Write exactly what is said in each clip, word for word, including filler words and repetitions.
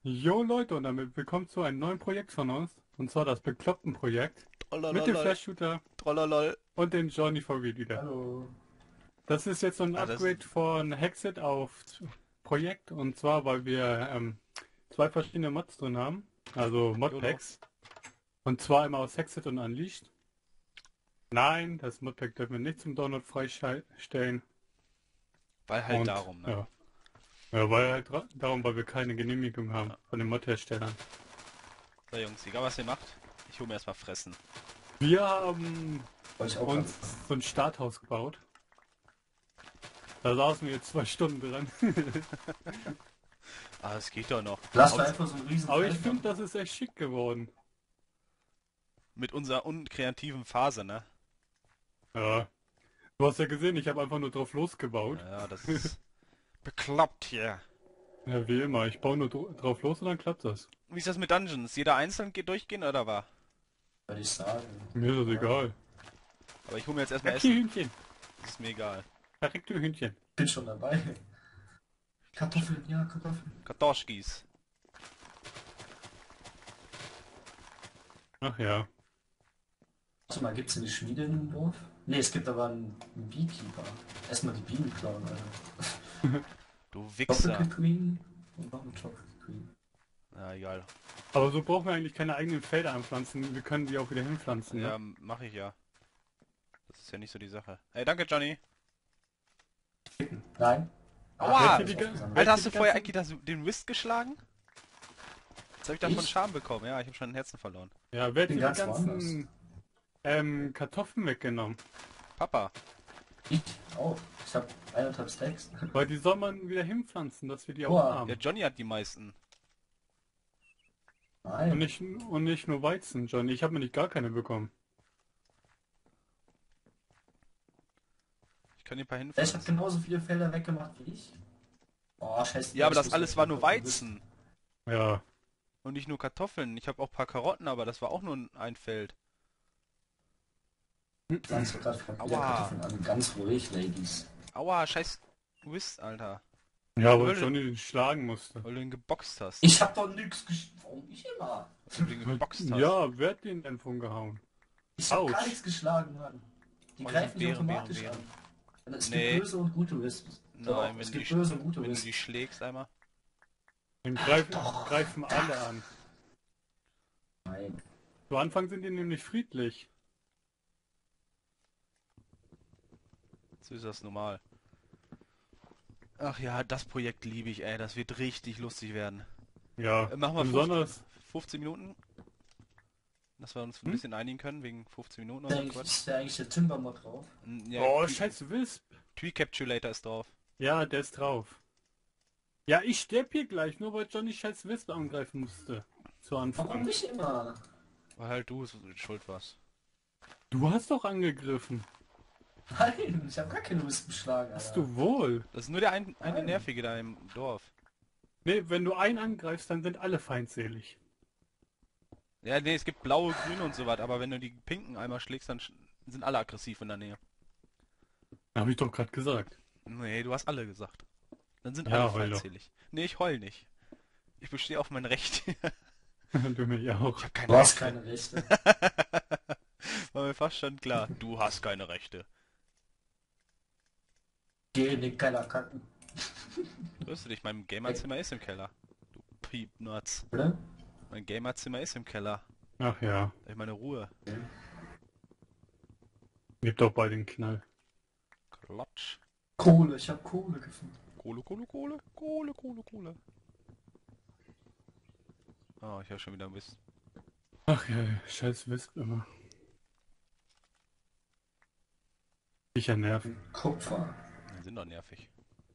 Jo Leute, und damit willkommen zu einem neuen Projekt von uns. Und zwar das Bekloppten-Projekt. Mit dem Trollololol. Flash-Shooter Trollolol. und dem Johnny V V wieder. Hallo. Das ist jetzt so ein Ah, das Upgrade von Hexit auf Projekt. Und zwar, weil wir ähm, zwei verschiedene Mods drin haben. Also YOLO. Modpacks. Und zwar einmal aus Hexit und Unleashed. Nein, das Modpack dürfen wir nicht zum Download freistellen. Weil halt Und, darum, ne? Ja. Ja, weil halt dra- darum, weil wir keine Genehmigung haben Ja. von den Mod-Herstellern. So Jungs, egal was ihr macht, ich hole mir erstmal Fressen. Wir haben Wollte ich auch uns so ein Starthaus gebaut. Da saßen wir jetzt zwei Stunden dran. Ah, das geht doch noch. Lass Aus- da einfach so einen riesen Aber ich Feld finde, machen. das ist echt schick geworden. Mit unserer unkreativen Phase, ne? Ja. Du hast ja gesehen, ich habe einfach nur drauf losgebaut. Ja, das ist bekloppt hier. Ja, wie immer. Ich baue nur dr- drauf los und dann klappt das. Wie ist das mit Dungeons? Jeder einzeln geht durchgehen oder war? Würde ich sagen. Mir ist das egal. Aber ich hole mir jetzt erstmal Verreckte Essen. Hühnchen. Das ist mir egal. Verreckte Hühnchen. Bin schon dabei. Kartoffeln, ja, Kartoffeln. Kartoschkis. Ach ja. Warte mal, gibt's eine Schmiede in dem Dorf? Ne, es gibt aber einen Beekeeper. Erstmal die Bienen klauen, Alter. Du Wichser. Chocolate Queen und noch eine Chocolate Queen. Ja, egal. Aber so brauchen wir eigentlich keine eigenen Felder anpflanzen. Wir können die auch wieder hinpflanzen. Ja, Ne? mache ich ja. Das ist ja nicht so die Sache. Hey, danke Johnny. Nein. Aua! Wer hat die ga- aufgesammelt. Alter, hast du die vorher ganzen- eigentlich das, den Whist geschlagen? Jetzt habe ich davon Ich? Schaden bekommen. Ja, ich habe schon ein Herzen verloren. Ja, wer hat Bin hier die ganz ganzen ähm, Kartoffeln weggenommen? Papa. Ich auch. Ich hab eineinhalb Stacks. Weil die soll man wieder hinpflanzen, dass wir die auch Boah. haben. Ja, Johnny hat die meisten. Und Nein. nicht, und nicht nur Weizen, Johnny. Ich habe mir nicht gar keine bekommen. Ich kann dir ein paar Ich hab hinpflanzen. genauso viele Felder weggemacht wie ich. Oh, scheiße. Ja, aber ich das muss alles jetzt war nur Kartoffeln Weizen. Ja. Und nicht nur Kartoffeln. Ich habe auch ein paar Karotten, aber das war auch nur ein Feld. Pflanzt gerade wieder Aua. Kartoffeln an. Ganz ruhig, Ladies. Aua, scheiß Whist, Alter. Ja, weil Würde- Johnny den schlagen musste. Weil du ihn geboxt hast. Ich hab doch nix gesch... Warum ich immer? Weil du ihn geboxt hast. Ja, wer hat den denn von gehauen? Ich hab Autsch. gar nichts geschlagen, Mann. Die Oh, greifen dich Bären, automatisch Bären, an. Es Nee. gibt böse und gute Wisps. Doch, Nein, wenn es du, gibt die, böse und gute wenn du Wisps. die schlägst einmal. Den greifen, greifen alle an. Nein. Zu Anfang sind die nämlich friedlich. So ist das normal. Ach ja, das Projekt liebe ich, ey. Das wird richtig lustig werden. Ja, Äh, machen wir besonders. fünfzehn Minuten? Dass wir uns ein Hm? bisschen einigen können, wegen fünfzehn Minuten Ist oder da so eigentlich, Quatsch. ist da eigentlich der Timber-Mod drauf? N- Ja, Oh, Tree- scheiß Wisp. Tree Capturator ist drauf. Ja, der ist drauf. Ja, ich sterb hier gleich, nur weil Johnny scheiß Wisp angreifen musste. Zu Warum Anfang. nicht immer? Weil halt du so schuld warst. Du hast doch angegriffen. Nein, ich hab gar keine Wisp geschlagen, Hast Alter. du wohl. Das ist nur der ein, eine Nein. Nervige da im Dorf. Nee, wenn du einen angreifst, dann sind alle feindselig. Ja, nee, es gibt blaue, grüne und so was, aber wenn du die pinken einmal schlägst, dann sch- sind alle aggressiv in der Nähe. Hab ich doch gerade gesagt. Nee, du hast alle gesagt. Dann sind Ja, alle heul doch. feindselig. Nee, ich heul nicht. Ich bestehe auf mein Recht. Du mich auch. Ich hab keine Du hast Rechte. keine Rechte. War mir fast schon klar. Du hast keine Rechte. Geh in den Keller kacken. Grüße dich, mein Gamerzimmer ist im Keller. Du Piepnuts. Oder? Mein Gamerzimmer ist im Keller. Ach ja, Da hab ich meine Ruhe. gib doch bei den Knall. Klotsch. Kohle, ich hab Kohle gefunden. Kohle, Kohle, Kohle, Kohle, Kohle, Kohle. Oh, ich habe schon wieder ein bisschen. Ach ja, scheiß Wisp immer. Sicher nerven. Kupfer. Die sind doch nervig.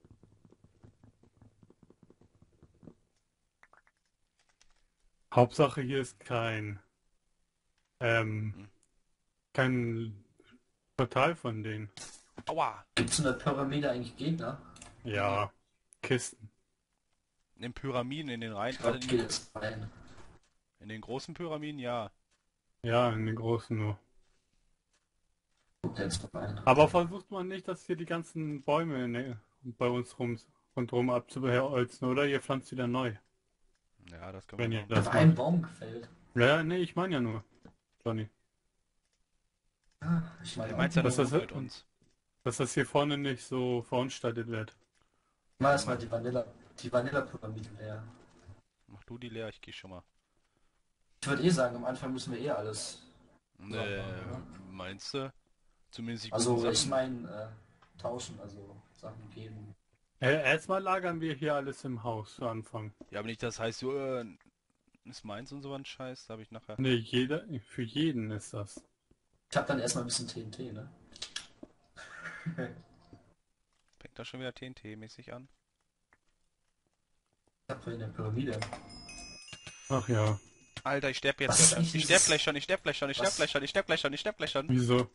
Hauptsache hier ist kein ähm, Hm. kein Portal von denen. Aua! Gibt's in der Pyramide eigentlich Gegner? Ja, Kisten. In den Pyramiden, in den Reihen, Ich gerade glaub, in, geht den- jetzt rein. in den großen Pyramiden, ja. Ja, in den großen nur. Guckt jetzt rein. Aber versucht man nicht, dass hier die ganzen Bäume ne, bei uns rum rundherum abzuholzen, oder? Ihr pflanzt wieder neu. Ja, Ja, das können Wenn wir ihr machen. das Auf einen macht. Baum gefällt. Ja, nee, ich meine ja nur, Johnny. Ah, ich meine Du auch meinst ja nur- Was nur das, du mit uns. dass das hier vorne nicht so verunstaltet wird. Mal erstmal die Vanilla, die Vanilla-Pyramide leer. Mach du die leer, ich geh schon mal. Ich würde eh sagen, am Anfang müssen wir eh alles. Nee, machen, oder? meinst du? Zumindest die Also guten ich Sachen. meine äh, tauschen, also Sachen geben. Äh, erstmal lagern wir hier alles im Haus zu Anfang. Ja, aber nicht, das heißt, so, äh, ist meins und so ein Scheiß, da habe ich nachher. Nee, jeder, für jeden ist das. Ich habe dann erstmal ein bisschen T N T, ne? Fängt da schon wieder T N T-mäßig an. Ich hab in der Pyramide. Ach ja, Alter, ich sterb jetzt Was ja ist schon. eigentlich Ich sterb dieses- gleich schon, ich sterb gleich schon, ich sterb Was? gleich schon, ich sterb gleich schon, ich sterb gleich schon. wieso?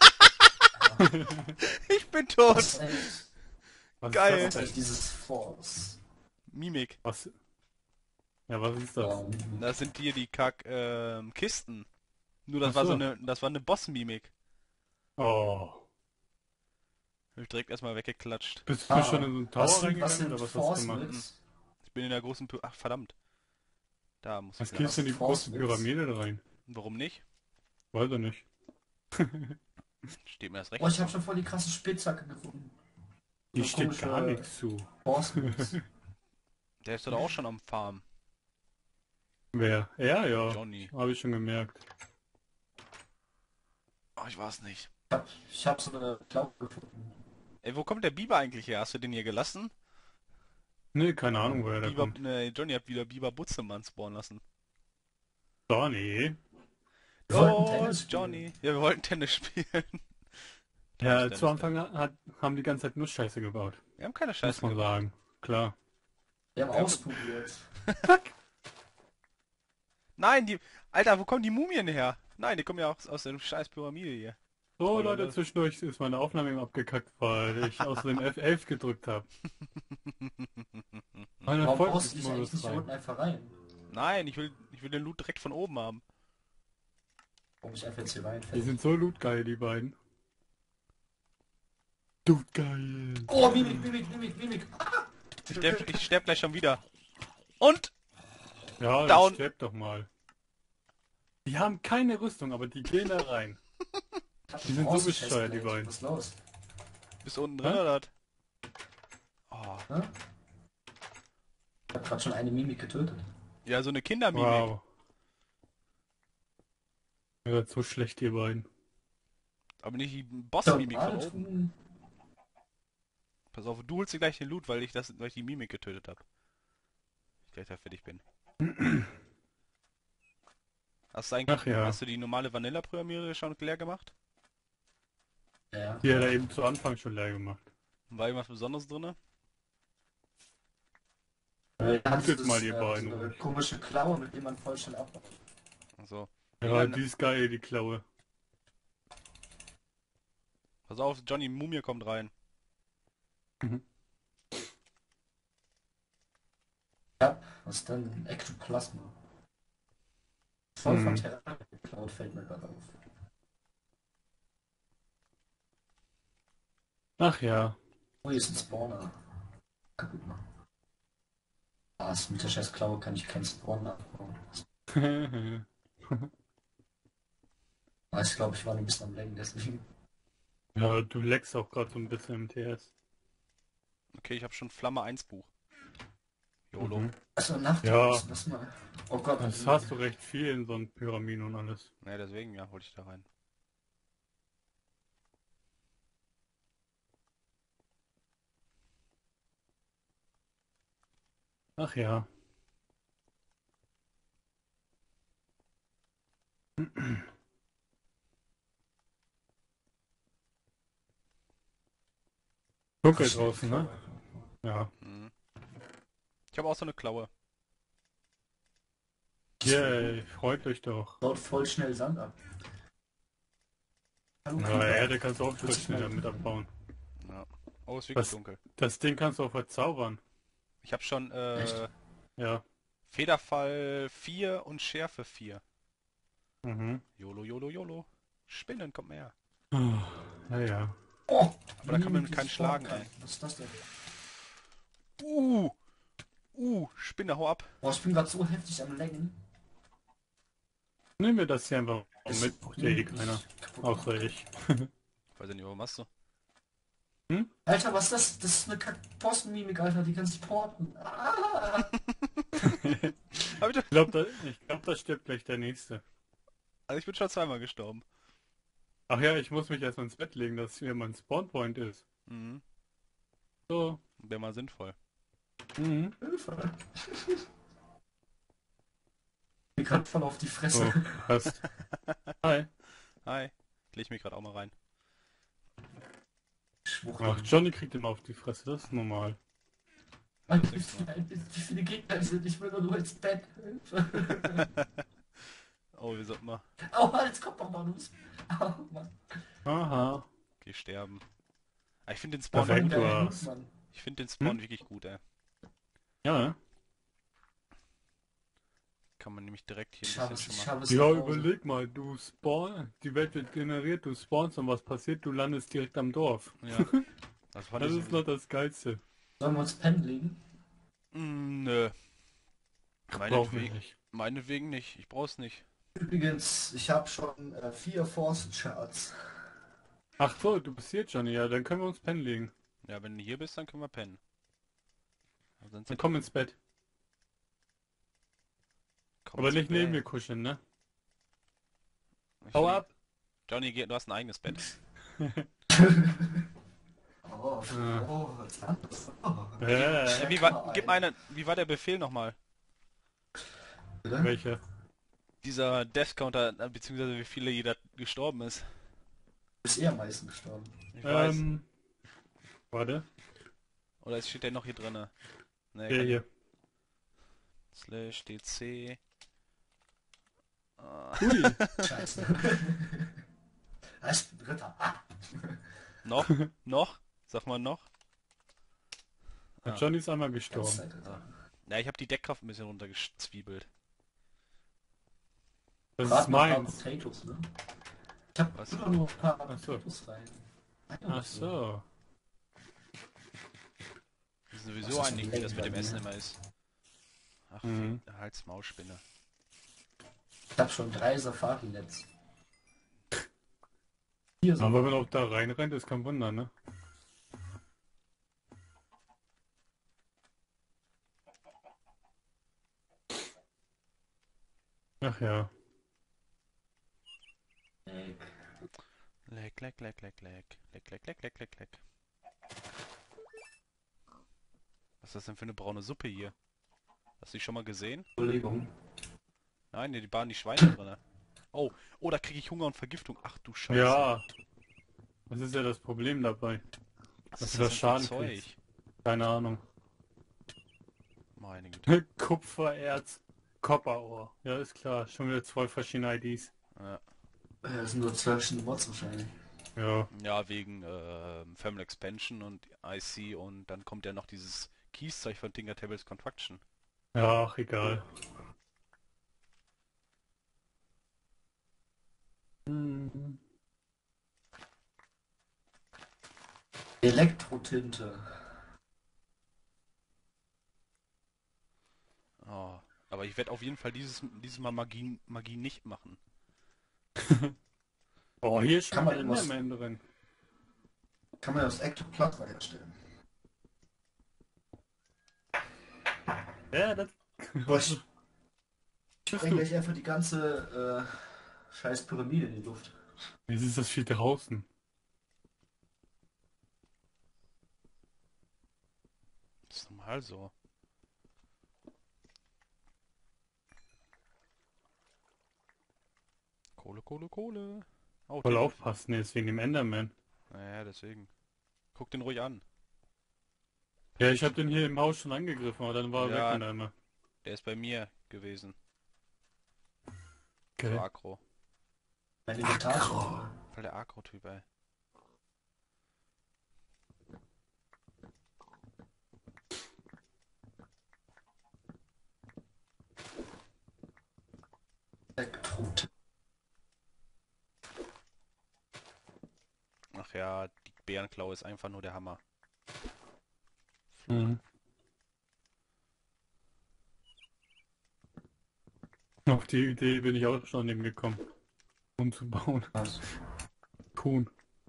Ich bin tot. Was ist eigentlich, Was Geil. ist was das ist denn? eigentlich dieses Force? Mimik. Was? Ja, was ist das? Oh, Das sind dir die Kack, ähm, Kisten. Nur das Ach war so so. eine, das war eine Boss-Mimik. Oh. Hab ich direkt erstmal weggeklatscht. Bist du ah, schon in so einen was Tower sind, was reingegangen sind oder was hast du Force gemacht? Mix? Ich bin in der großen Py Ach, verdammt. Da muss ich Was wieder. gehst du in die Force große Mix? Pyramide rein? Warum nicht? Weiß ich nicht. Steht mir das recht. Oh, ich habe schon voll die krasse Spitzhacke gefunden. Die So steht komische gar nichts zu. Force Mix. Der ist doch auch schon am Farm. Wer? Ja, ja. Johnny. Habe ich schon gemerkt. Oh, ich weiß nicht. Ich hab, ich hab so eine Klaue gefunden. Ey, wo kommt der Biber eigentlich her? Hast du den hier gelassen? Nee, keine Ahnung, woher der Biber, kommt. ne, Johnny hat wieder Biber Butzemann spawnen lassen. Johnny? Wir wollten Oh, Tennis spielen. Johnny. Ja, wir wollten Tennis spielen. Ja, Tennis, zu Tennis, Anfang hat, haben die ganze Zeit nur Scheiße gebaut. Wir haben keine Muss Scheiße man gemacht. sagen. Klar. Wir haben ausprobiert. Nein, die... Alter, wo kommen die Mumien her? Nein, die kommen ja auch aus der scheiß Pyramide hier. So, Voll, Leute, oder? zwischendurch ist meine Aufnahme eben abgekackt, weil ich aus dem F elf gedrückt habe. Meine Warum brauchst du dich eigentlich Erfolgsmodus nicht hier rein. unten einfach rein? Nein, ich will, ich will den Loot direkt von oben haben. Warum ich einfach jetzt hier rein? Die sind so lootgeil, die beiden. Lootgeil. Oh, Mimik, Mimik, Mimik, Mimik. Ah! Ich sterb, ich sterb gleich schon wieder. Und? Ja, Down. sterb doch mal. Die haben keine Rüstung, aber die gehen da rein. Die sind so Bronze bescheuert, die Chestplate. beiden. Was ist los? Bist du unten drin Hä? oder was? Oh. Hä? Ich hab grad schon eine Mimik getötet. Ja, so eine Kindermimik. Wow. Ihr seid so schlecht, ihr beiden. Aber nicht die Boss-Mimik von Normal oben. tun. Pass auf, du holst dir gleich den Loot, weil ich das, weil ich die Mimik getötet habe. Ich gleich da fertig bin. Hast du eigentlich, Ach ja. hast du die normale Vanilla-Pyramide schon leer gemacht? Ja. Die hat er eben zu Anfang schon leer gemacht. War irgendwas Besonderes drin? Äh, da hast du Guckt mal, das, ihr äh, beiden, so eine ruhig. komische Klaue, mit dem man voll schnell abmacht. Also, Ja, Ja, die ist geil, die Klaue. pass auf, Johnny, Mumie kommt rein. Mhm. Ja, was ist denn? Ektoplasma. Voll von Mhm. Terra geklaut, fällt mir gerade auf. Ach ja. Oh, hier ist ein Spawner. Kaputt machen. Ah, mit der scheiß Klaue kann ich keinen Spawner abbauen. Ah, ich glaube, ich war nur ein bisschen am Lenken, deswegen. Ja, du leckst auch gerade so ein bisschen im T S. Okay, ich habe schon Flamme eins Buch. YOLO. Mhm. Achso, Nacht. Ja. Das mal. Oh Gott. Das hast du recht viel in so einen Pyramiden und alles. Ja, deswegen, ja, hol ich da rein. Ach ja. Dunkel draußen, ne? Ja. Mhm. Ich habe auch so eine Klaue. Yay, freut euch doch. Baut voll schnell Sand ab. Hallo, Ja, Creeper. Erde kannst du auch voll schnell damit abbauen. Ja. Oh, ist wirklich Was? dunkel. Das Ding kannst du auch verzaubern. Ich habe schon äh, Echt? Ja. Federfall vier und Schärfe vier. Mhm. YOLO, YOLO, YOLO. Spinnen, kommt mehr. Naja. Oh, Aber da kann man Mimik keinen ist schlagen, voll ey. geil. Was ist das denn? Uh! Uh, Spinne, hau ab. Boah, ich bin gerade so heftig am Lenken. Nehmen wir das hier einfach Das mit, braucht ja eh keiner. kaputt Außer machen. ich. Weiß ja nicht, warum machst du? Hm? Alter, was ist das? Das ist eine Kack-Postenmimik, Alter, die kann sich porten. Ah! Hab ich, doch- Ich glaube, da, ich glaub, da stirbt gleich der Nächste. also ich bin schon zweimal gestorben. Ach ja, ich muss mich erstmal ins Bett legen, dass hier mein Spawnpoint ist. Mhm. So. Wäre mal sinnvoll. Mhm. Hilfe. Ich gerade voll auf die Fresse. So, passt. Hi. Hi. Ich leg mich gerade auch mal rein. Schwuchtel. Ach, Johnny kriegt immer auf die Fresse, das ist normal. Alter, Das wie, ist nichts viele, wie viele Gegner sind? Ich will doch nur ins Bett. Hilfe. Oh, wir sollten mal. Aua, jetzt kommt noch mal los. Au, Mann. Aha. Geh sterben. Ah, ich finde den Spawn, Perfekt. Voll du geil, hast- Mann. ich finde den Spawn Hm? wirklich gut, ey. Ja, ne? Kann man nämlich direkt hier Ich ein habe bisschen es, schon ich mal. habe es Ja, nach Hause. überleg mal, du spawn, die Welt wird generiert, du spawnst und was passiert, du landest direkt am Dorf. Ja. Das fand Das ich ist sowieso. noch das Geilste. Sollen wir uns pennen legen? Mm, nö. Brauchen wir Meinetwegen, nicht. meinetwegen nicht. Ich brauch's nicht. Übrigens, ich habe schon äh, vier Force Charts. Ach so, du bist hier, Johnny, ja, dann können wir uns pennen legen. Ja, wenn du hier bist, dann können wir pennen. Aber sonst Dann komm ins Bett. komm Aber ins nicht neben Bett. mir kuscheln, ne? Ich Hau lieg- ab! Johnny, geh- du hast ein eigenes Bett. Oh, Ja. oh, was ist anders? Oh. Äh, Äh, wie war, gib mir eine, wie war der Befehl nochmal? Bitte? welche? Dieser Death Counter, äh, beziehungsweise wie viele jeder gestorben ist. Du bist eh am meisten gestorben. Ich weiß. Ähm, warte, Oder es steht der noch hier drinne? Nee, der kann hier. Slash D C. Ah, Ui, Scheiße. Ah, ich bin Ritter. Ah. noch? Noch? Sag mal noch? der Ah. Johnny ist einmal Ganze gestorben. Zeit Ritter. Ja, ich habe die Deckkraft ein bisschen runtergezwiebelt. Das Rat ist mal ein paar meins. Potatoes, ne? Ich hab Was? immer nur ein paar Ach so. Potatoes rein. Ach so. Das ist Was sowieso ist ein Ding, denn wie das mit dem bei Essen mir? immer ist. Ach, Mhm. mhm. Halsmausspinne. Ich hab schon drei Safari-Netz. Vier Aber wenn Safari. man auch da reinrennt, ist kein Wunder, ne? Ach ja. Ey, Leck, leck, leck, leck, leck. Leck, leck, leck, leck, leck, leck. Was ist das denn für eine braune Suppe hier? Hast du die schon mal gesehen? Überlegung. Nein, nee, die waren die Schweine drin. Oh, oh, da kriege ich Hunger und Vergiftung. Ach du Scheiße. Ja. Das ist ja das Problem dabei. Was dass ist du das das denn für Schaden Zeug? kriegst. Keine Ahnung. Meine Güte. Kupfererz, Kopperohr. Ja, ist klar. Schon wieder zwei verschiedene I Ds. Ja, Äh, Das sind nur zwölf verschiedene Mods wahrscheinlich. Ja. ja wegen äh, Thermal Expansion und I C und dann kommt ja noch dieses Keys-Zeug von Tinker Tables Construction. Ja, ach, egal. Hm. Elektrotinte. Oh, aber ich werde auf jeden Fall dieses, dieses Mal Magie, Magie nicht machen. Oh, hier ist schon Kann man ein irgendwas- Enderman drin. Kann man aus Ektoplasma herstellen. Ja, das... Boah, ich Bist spreng du? gleich einfach die ganze äh, scheiß Pyramide in die Luft. Jetzt ist das viel draußen. Das ist normal so. Kohle, Kohle, Kohle. Oh, Voll den- aufpassen jetzt wegen dem Enderman. Naja, deswegen. Guck den ruhig an. Ja, ich habe den hier im Haus schon angegriffen, aber dann war er Ja. weg und einmal. Der ist bei mir gewesen. Okay. So aggro. Mein Inventar. Voll der Agro-Typ, ey. Elektrotinte. Ach ja, die Bärenklaue ist einfach nur der Hammer. Mhm. Auf die Idee bin ich auch schon eben gekommen. Huhn zu bauen. Was? Huhn.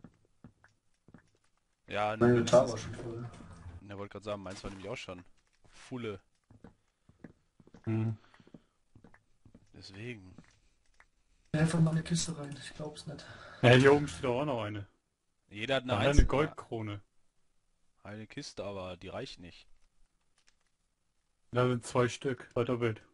Ja, Mein nur Inventar war mindestens. schon voll. Ich wollte gerade sagen, meins war nämlich auch schon Fulle. Hm. Deswegen. Einfach mal eine Kiste rein, ich glaub's nicht. Ja, hier oben steht auch noch eine. Jeder hat eine Da hat er eine einzelne. Goldkrone. Eine Kiste, aber die reicht nicht. Da sind zwei Stück. Weiter Bild.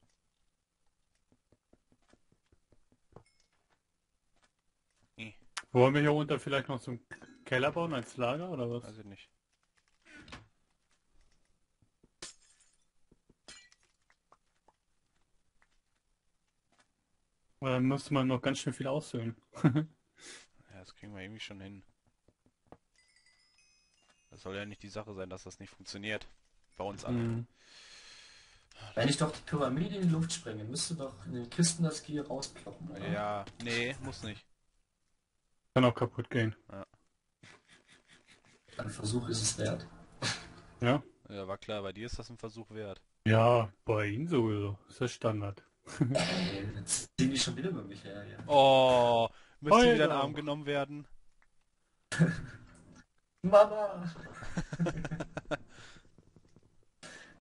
Eh, Wollen wir hier unter vielleicht noch so einen Keller bauen als Lager oder was? weiß ich nicht. Weil dann müsste man noch ganz schön viel aushöhlen. Ja, das kriegen wir irgendwie schon hin. Das soll ja nicht die Sache sein, dass das nicht funktioniert. Bei uns alle. Hm. Wenn ich doch die Pyramide in die Luft sprenge, müsste doch in den Kisten das Gier rausploppen, oder? Ja, nee, muss nicht. Kann auch kaputt gehen. Ein Versuch ist es wert. Ja? Ja, war klar, bei dir ist das ein Versuch wert. Ja, bei Ihnen sowieso. Ist das Standard. Ey, jetzt ziehen die schon wieder über mich her, ja. Oh, müsste wieder in den Alter. Arm genommen werden. Mama!